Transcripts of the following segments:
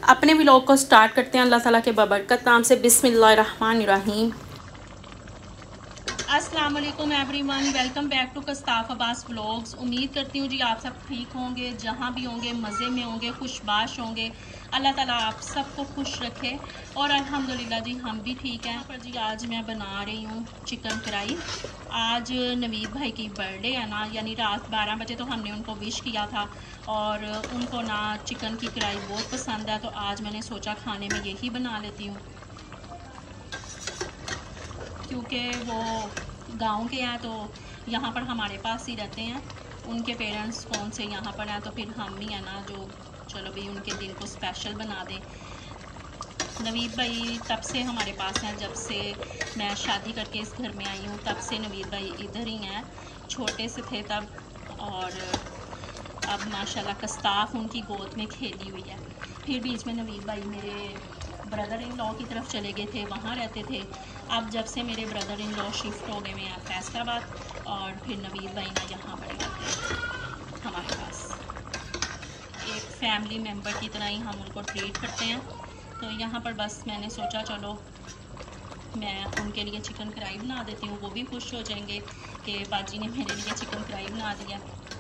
अपने व्लॉग को स्टार्ट करते हैं अल्लाह ताला के बबरकत नाम से। बिस्मिल्लाहिर्रहमानिर्रहीम। अस्सलाम वालेकुम everyone, welcome back to Kastaf Abbas vlogs. उम्मीद करती हूँ जी आप सब ठीक होंगे, जहाँ भी होंगे मज़े में होंगे, खुशबाश होंगे। अल्लाह ताला आप सबको खुश रखे और अल्हम्दुलिल्लाह जी हम भी ठीक हैं। पर जी आज मैं बना रही हूँ चिकन कढ़ाई। आज नवीद भाई की बर्थडे है ना, यानी रात 12 बजे तो हमने उनको विश किया था और उनको ना चिकन की कढ़ाई बहुत पसंद है, तो आज मैंने सोचा खाने में यही बना लेती हूँ, क्योंकि वो गांव के हैं तो यहाँ पर हमारे पास ही रहते हैं। उनके पेरेंट्स कौन से यहाँ पर हैं, तो फिर हम ही हैं ना जो चलो भाई उनके दिन को स्पेशल बना दें। नवीद भाई तब से हमारे पास हैं, जब से मैं शादी करके इस घर में आई हूँ तब से नवीद भाई इधर ही हैं। छोटे से थे तब और अब माशाल्लाह कस्ताफ उनकी गोद में खेली हुई है। फिर बीच में नवीद भाई मेरे ब्रदर इन लॉ की तरफ चले गए थे, वहाँ रहते थे। अब जब से मेरे ब्रदर इन लॉ शिफ्ट हो गए हैं फैसलाबाद और फिर नवीद भाई ना यहाँ पर रहते हैं हमारे पास। एक फैमिली मेम्बर की तरह ही हम उनको ट्रीट करते हैं। तो यहाँ पर बस मैंने सोचा चलो मैं उनके लिए चिकन कढ़ाई बना देती हूँ, वो भी खुश हो जाएंगे कि बाजी ने मेरे लिए चिकन कढ़ाई बना दिया।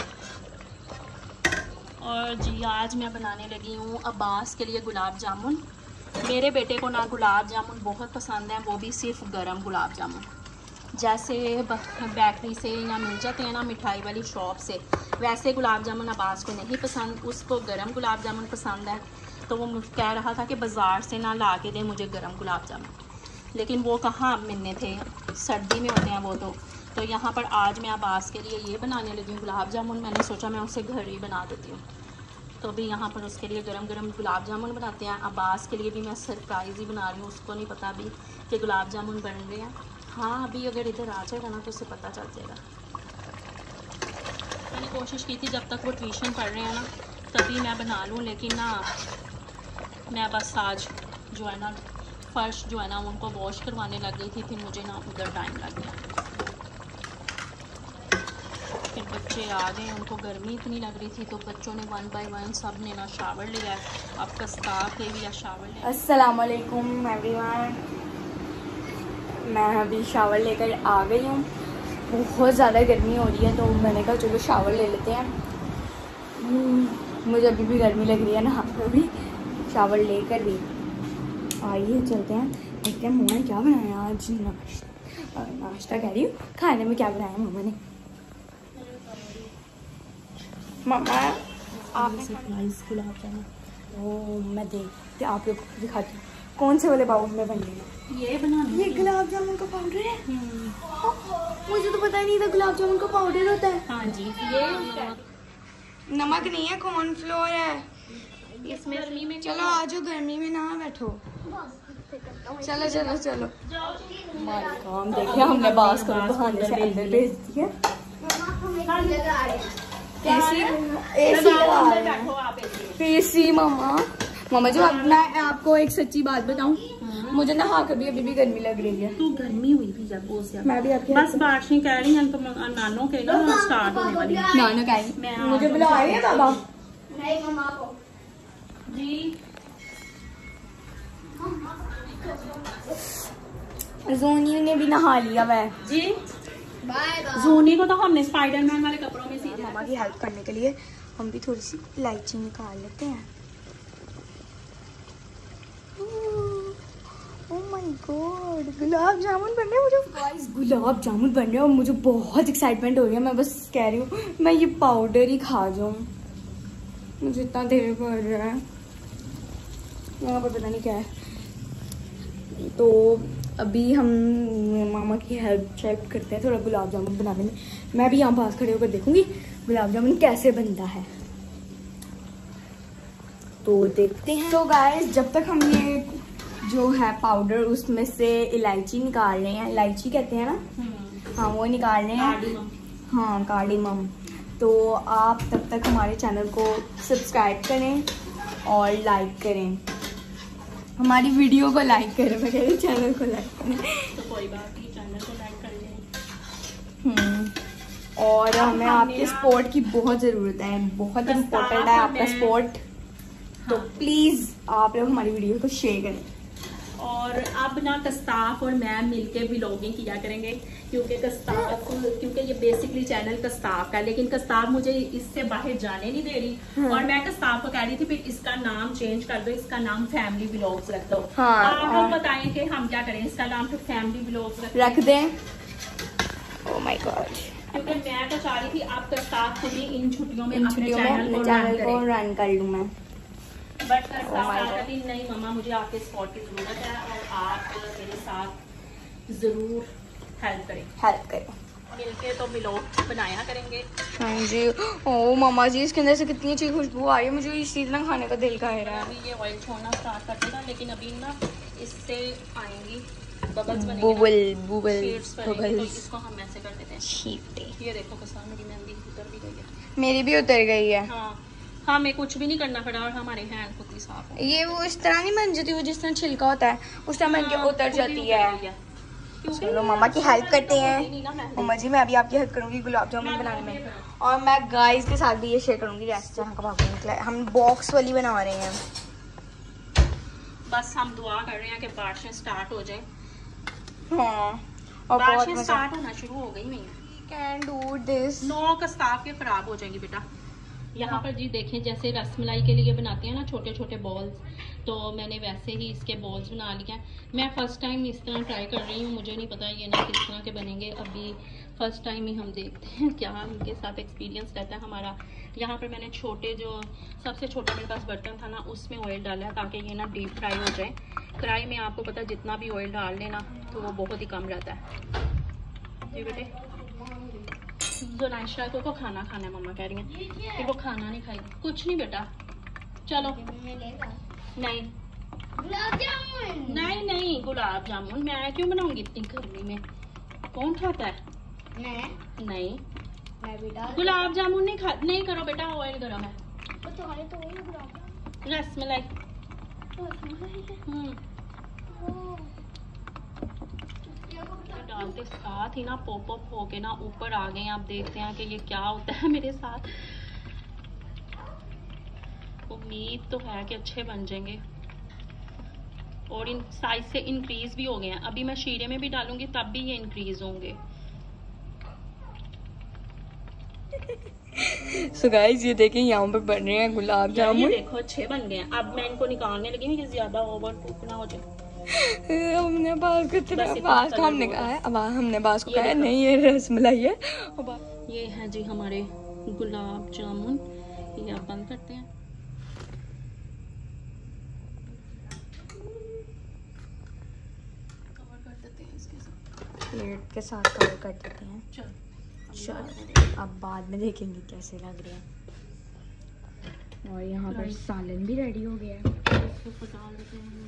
और जी आज मैं बनाने लगी हूँ अब्बास के लिए गुलाब जामुन। मेरे बेटे को ना गुलाब जामुन बहुत पसंद है, वो भी सिर्फ गरम गुलाब जामुन, जैसे बेकरी से या मिल जाते हैं ना मिठाई वाली शॉप से, वैसे गुलाब जामुन अब्बास को नहीं पसंद, उसको गरम गुलाब जामुन पसंद है। तो वो कह रहा था कि बाज़ार से ना ला के दे मुझे गरम गुलाब जामुन, लेकिन वो कहाँ मिलने थे, सर्दी में होते हैं वो तो यहाँ पर आज मैं अब्बास के लिए ये बनाने लगी हूँ गुलाब जामुन। मैंने सोचा मैं उसे घर ही बना देती हूँ, तो भी यहाँ पर उसके लिए गरम गरम गुलाब जामुन बनाते हैं। अब्बास के लिए भी मैं सरप्राइज़ ही बना रही हूँ, उसको नहीं पता अभी कि गुलाब जामुन बन रहे हैं। हाँ अभी अगर इधर आ जाएगा ना तो उसे पता चल जाएगा। मैंने कोशिश की थी जब तक वो ट्यूशन पढ़ रहे हैं ना तभी मैं बना लूँ, लेकिन ना मैं बस आज जो है ना फ़र्श जो है ना उनको वॉश करवाने लग गई थी, फिर मुझे ना उधर टाइम लग गया। फिर बच्चे आ गए, उनको गर्मी इतनी लग रही थी तो बच्चों ने 1 बाय 1 सब ने ना शावर लिया है। अब कस्ताफ ने भी या शावर लिया। अस्सलाम वालेकुम एवरीवन, मैं अभी शावर लेकर आ गई हूँ। बहुत ज़्यादा गर्मी हो रही है तो मैंने कहा चलो शावर ले लेते हैं। मुझे अभी भी गर्मी लग रही है ना, अभी शावर लेकर भी आइए चलते हैं, देखते हैं मम्मा ने क्या बनाया आज। नाश्ता कह रही हूँ, खाने में क्या बनाया मम्मा ने। मम्मा आपने सरप्राइज गुलाब जामुन, ओ मैं देखती आप लोग को दिखाती हूँ कौन से वाले बाउल में बन रही है। ये बना ये गुलाब जामुन का पाउडर है। मुझे तो पता ही नहीं था गुलाब जामुन का पाउडर होता है। हाँ जी, ये नमक नहीं है, कॉर्नफ्लोर है इसमें। गर्मी में चलो आ जाओ, गर्मी में ना बैठो, चलो चलो चलो। काम देखिए हमने बास को बहाने से अंदर भेज दिया। एसी मामा जो मैं आपको एक सच्ची बात बताऊं, मुझे ना हाँ कभी अभी भी गर्मी लग रही है। तू गर्मी हुई थी जब वो से मैं भी आपके बस बारिशें कह रही हैं तो नानों के ना स्टार्ट होने वाली है। नानो का मुझे बुला रही है बाबा। नहीं मम्मा को जी जोनी ने भी नहा लिया वह जी। Bye bye. जोनी को तो हमने स्पाइडरमैन वाले कपड़ों में सी दिया। मामा की हेल्प करने के लिए हम भी थोड़ी सी इलायची निकाल लेते हैं। Oh my God, gulab jamun बन रहे हैं। मुझे गाइस गुलाब जामुन बन रहे हैं और मुझे बहुत एक्साइटमेंट हो रही है। मैं बस कह रही हूँ मैं ये पाउडर ही खा जाऊँ, मुझे इतना देर कर रहा है। यहाँ पर पता नहीं क्या है। तो अभी हम मामा की हेल्प चेक करते हैं थोड़ा गुलाब जामुन बनाने में। मैं भी यहाँ पास खड़े होकर देखूंगी गुलाब जामुन कैसे बनता है, तो देखते हैं। तो गाइस जब तक हम ये जो है पाउडर उसमें से इलायची निकाल रहे हैं, इलायची कहते हैं ना, हाँ वो निकाल रहे हैं, हाँ कार्डिमम। तो आप तब तक हमारे चैनल को सब्सक्राइब करें और लाइक करें, हमारी वीडियो को लाइक करें, मैं कह रही चैनल को लाइक करें। तो कोई बात नहीं, चैनल को लाइक कर लें। और हमें आपके सपोर्ट की बहुत ज़रूरत है, बहुत इम्पोर्टेंट है आपका सपोर्ट। तो प्लीज आप लोग हमारी वीडियो को शेयर करें। और अब ना कस्ताफ और मैं मिलके व्लॉगिंग किया करेंगे, क्योंकि ये बेसिकली चैनल कस्ताफ का है, लेकिन कस्ताफ मुझे इससे बाहर जाने नहीं दे रही। और मैं कस्ताफ को कह रही थी फिर इसका नाम चेंज कर दो, इसका नाम फैमिली व्लॉग्स रख दो। आप लोग बताएं कि हम क्या करें, इसका नाम फिर फैमिली व्लॉग्स रख दें। ओह माय गॉड, क्योंकि मैं तो चाह रही थी आप कस्ताफ खुद ही इन छुट्टियों में अपने चैनल को रन कर लूँ मैं, बट नहीं मम्मा, मुझे आपके सपोर्ट की जरूरत है और आप मेरे साथ जरूर हेल्प करें। मिलके तो व्लॉग बनाया करेंगे। हाँ जी। ओ मामा जी, इसके अंदर से कितनी अच्छी खुशबू आ रही है, मुझे इस चीज ना खाने का दिल कर रहा है। अभी ये ऑयल छोड़ना स्टार्ट कर देगा, लेकिन अभी ना इससे आएंगी बबल्स बनेंगे, तो इसको हम ऐसे कर देते हैं। ये देखो कसा मेरी मेहंदी उतर भी गई है। मेरी भी उतर गई है। हाँ, हमें कुछ भी नहीं करना पड़ा और हमारे हैंड खुद ही साफ है। ये वो इस तरह नहीं बन जाती, वो जिस तरह छिलका होता है उस तरह बन के उतर जाती है। चलो मामा की हेल्प करते हैं। मामा जी मैं अभी आपकी हेल्प करूंगी गुलाब जामुन बनाने में, और मैं गाइस के साथ भी ये शेयर करूंगी रेसिपी। हम बॉक्स वाली बना रहे हैं। बस हम दुआ कर रहे हैं कि बारिशें स्टार्ट हो जाए। हाँ, और बारिशें स्टार्ट होना शुरू हो गई नहीं। Can do this. 9 कस्ताफ के खराब हो जाएंगी बेटा। यहाँ पर जी देखें, जैसे रसमलाई के लिए बनाते हैं ना छोटे छोटे बॉल्स, तो मैंने वैसे ही इसके बॉल्स बना लिए हैं। मैं फर्स्ट टाइम इस तरह ट्राई कर रही हूँ, मुझे नहीं पता ये ना किस तरह के बनेंगे। अभी फर्स्ट टाइम ही हम देखते हैं क्या इनके साथ एक्सपीरियंस रहता है हमारा। यहाँ पर मैंने छोटे जो सबसे छोटा मेरे पास बर्तन था ना, उसमें ऑयल डाला है ताकि ये ना डीप फ्राई हो जाए। कढ़ाई में आपको पता है जितना भी ऑयल डाल लेना तो वो बहुत ही कम रहता है। जी बेटे, जोनाइशा को खाना खाना है, मम्मा कह रही है कि वो खाना नहीं खाएगी। कुछ नहीं बेटा, चलो। नहीं नहीं नहीं, गुलाब जामुन मैं क्यों बनाऊंगी इतनी गर्मी में, कौन खाता है? नहीं गुलाब जामुन नहीं करो बेटा, ऑयल गर्म है। रसमलाई डालते साथ ही ना पॉप अप होके ना ऊपर आ गए। आप देखते हैं कि ये क्या होता है मेरे साथ। उम्मीद तो है कि अच्छे बन जाएंगे, और इन साइज से इंक्रीज भी हो गए हैं। अभी मैं शीरे में भी डालूंगी तब भी ये इंक्रीज होंगे। So guys, ये देखें यहाँ पर बन रहे हैं गुलाब जामुन। देखो अच्छे बन गए हैं। अब मैं इनको निकालने लगी हूँ, ये ज्यादा ओवर कुक ना हो जाए। हमने बास को हमने कहा है, अब हमने बास को कहा है नहीं ये रसमलाई है। ये है जी हमारे गुलाब जामुन। ये आप बंद करते हैं। कवर कर देते हैं इसके साथ, प्लेट के साथ कवर कर देते हैं। चलो अब बाद में देखेंगे कैसे लग रहे हैं। और यहाँ पर सालन भी रेडी हो गया है। इसको डाल देते हैं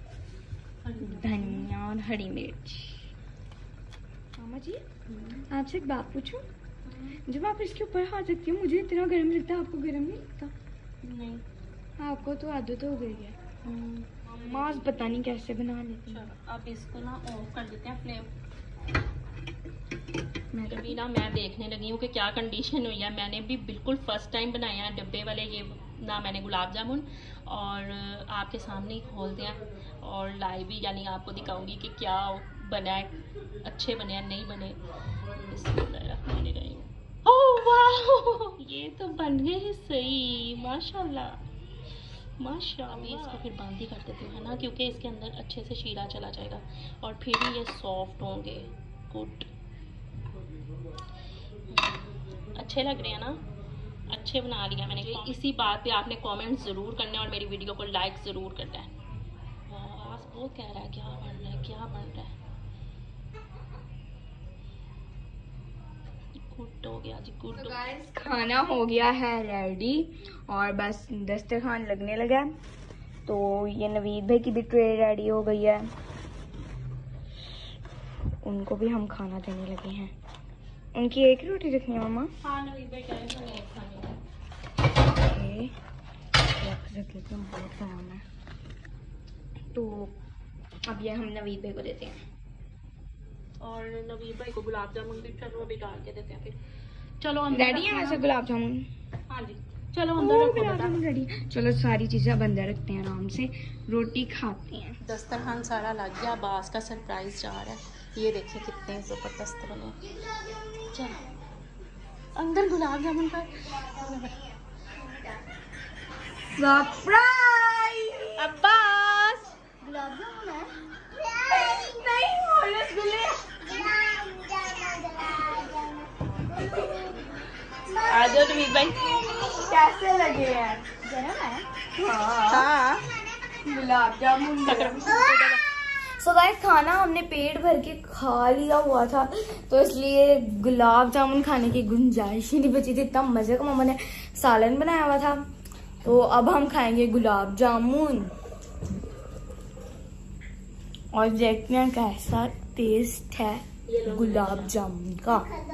धनिया और हरी मिर्च। मामा जी आपसे एक बात पूछूं, जब आप इसके ऊपर हाथ रखती हो मुझे इतना गर्म लगता है, आपको गर्म नहीं लगता? नहीं, आपको तो आदत हो गई है। मामा पता नहीं कैसे बना लेती हैं। अब इसको ना ऑफ कर देते हैं फ्लेम। अभी ना मैं देखने लगी हूँ कि क्या कंडीशन हुई है। मैंने भी बिल्कुल फर्स्ट टाइम बनाया है डब्बे वाले ये ना मैंने गुलाब जामुन, और आपके सामने ही खोलते हैं और लाइव भी यानी आपको दिखाऊंगी कि क्या बना है, अच्छे बने या नहीं बने। ओह वाह, ये तो बन गए हैं सही, माशाल्लाह माशाल्लाह। इसको फिर बंद ही कर देते हैं ना, क्योंकि इसके अंदर अच्छे से शीरा चला जाएगा और फिर ही ये सॉफ्ट होंगे। गुड, अच्छे लग रहे हैं ना, अच्छे बना लिया मैंने। इसी बात पे आपने कमेंट ज़रूर करना है और मेरी वीडियो को लाइक ज़रूर करना है। बस बहुत कह रहा है क्या बन रहा है, क्या बन रहा है। गुड हो गया जी, गुड। तो गाइस खाना हो गया है रेडी और बस दस्तरखान लगने लगा। तो ये नवीद भाई की भी ट्रे रेडी हो गई है, उनको भी हम खाना देने लगे हैं। उनकी एक ही रोटी रखनी है मामा? हाँ नवीद भाई कह रहे हैं एक खानी है। बहुत गरम है, तो अब ये हम नवीद भाई को देते हैं। और नवीद भाई को गुलाब जामुन भी चलो अभी डाल के देते हैं फिर। चलो हम रेडी है वैसे गुलाब जामुन? हाँ जी चलो अंदर रखो बेटा। रेडी। चलो सारी चीजें अब अंदर रखते हैं, आराम से रोटी खाते हैं। दस्तरखान सारा लग गया, बास का सरप्राइज जा रहा है। ये देखिए कितने जबरदस्त बने। चलो अंदर गुलाब जामुन का सरप्राइज। अब्बास गुलाब जामुन है। नहीं रसगुल्ले। आ जाओ नवीद भाई। कैसे लगे हैं? गरम है। हाँ गुलाब जामुन। सो गाइस खाना हमने पेट भर के खा लिया हुआ था, तो इसलिए गुलाब जामुन खाने की गुंजाइश ही नहीं बची थी। इतना मजे का मम्मा ने सालन बनाया हुआ था। तो अब हम खाएंगे गुलाब जामुन और देखते हैं कैसा टेस्ट है गुलाब जामुन का।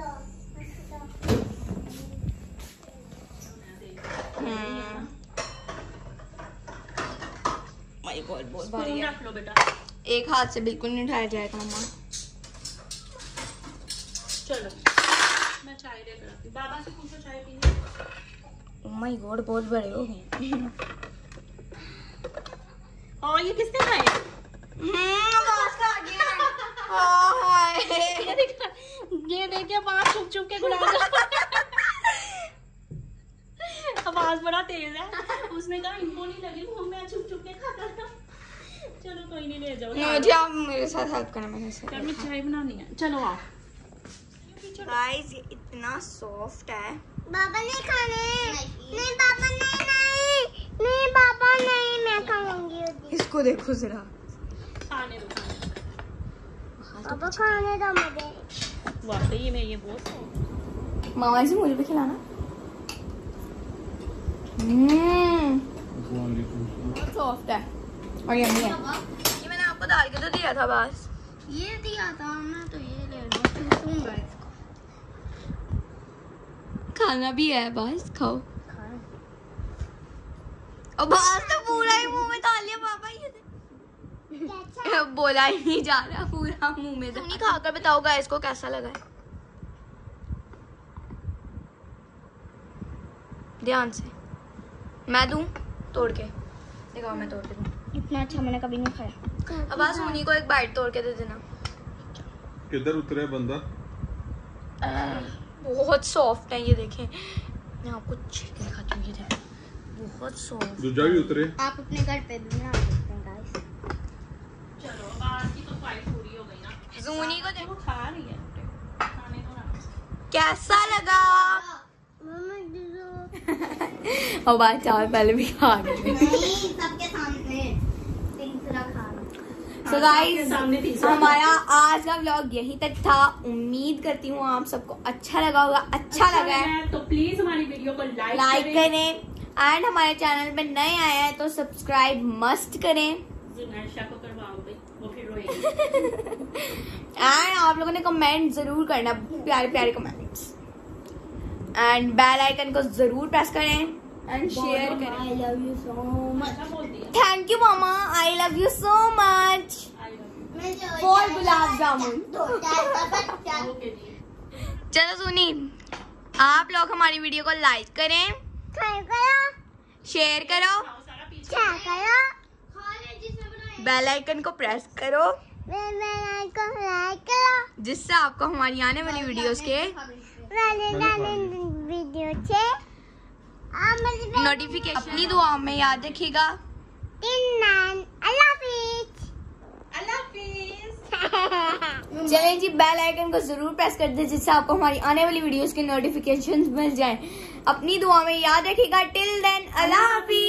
बहुत भारी है। रख लो बेटा। एक हाथ से बिल्कुल नहीं उठाया जाएगा मम्मा। चलो मैं चाय लेकर आती हूँ। बाबा से पूछो चाय पीनी। ओह माय गॉड बहुत बड़े हो गए। और ये किसने खाए? ये देखिए बाहर छुप छुप के गुलाब जामुन। आवाज बड़ा तेज है। उसने कहा इनको नहीं लगी, वो मैं छुप छुप के खाता था। चलो कोई नहीं, ले जाओ। मुझे आप मेरे साथ हेल्प करना। मैंने मैं चाय बनानी है। चलो आओ। गाइस ये इतना सॉफ्ट है। बाबा नहीं खाने। नहीं बाबा नहीं बाबा नहीं, मैं खाऊंगी। इसको देखो जरा। खाने दो बाबा खाने दो मुझे। वाकई में ये बहुत मामा जी मुझे भी खिलाना। बहुत सॉफ्ट है और यम्मी है। ये मैंने आपको डाल के तो दिया था बस। ये दिया था मैं तो ये ले लूंगा। इसको खाना भी है बस खाओ। और बस तो पूरा ही मुंह में डाल लिया पापा। ये बोला ही नहीं जा रहा, पूरा मुंह में। नहीं खाकर बताओ गाइस को कैसा लगा है। ध्यान से मैं दूं तोड़ के। देखो मैं तोड़ के दूं। इतना अच्छा मैंने कभी नहीं खाया। अब आज मुनी को एक बाइट तोड़ के दे देना। किधर उतरे बंदा? बहुत सॉफ्ट है ये देखें। मैं आपको चीर के दिखाती हूँ। ये देखें बहुत सॉफ्ट। दूजा भी उतरे। आप अपने घर पे भी बना सकते हैं गाइस। चलो बाहर की तो फाइट पूरी हो गई ना। जूनी को देखो खा रही है। खाने दो ना। कैसा लगा। मम्मा दीदो। और बात चावल पहले भी खा गए। नहीं सबके सामने तीसरा खाना। सो गाइस सामने तीसरा हमारा आज का व्लॉग यहीं तक था। उम्मीद करती हूँ आप सबको अच्छा लगा होगा। अच्छा लगा है तो प्लीज हमारी वीडियो को लाइक करें एंड हमारे चैनल पे नए आए हैं तो सब्सक्राइब मस्ट करें। जुनैशा को करवाओ भाई, वो फिर रोएगी। एंड आप लोगों ने कमेंट जरूर करना, प्यारे प्यारे कमेंट्स। एंड बेल आइकन को जरूर प्रेस करें एंड शेयर करें। I love you so much. अच्छा बोल दिया। थैंक यू मामा। I love you so much I love you. For gulab jamun. Okay जी। चलो सुनी, आप लोग हमारी वीडियो को लाइक करें, शेयर करो, खाओ सारा पीछे। बेल आइकन को प्रेस करो जिससे आपको हमारी आने वाली वीडियोस के नोटिफिकेशन। अपनी दुआ में याद रखिएगा। चलें जी, बेल आइकन को जरूर प्रेस कर दे जिससे आपको हमारी आने वाली वीडियोस के नोटिफिकेशंस मिल जाएं। अपनी दुआ में याद रखिएगा। टिल देन अल्लाह हाफिज।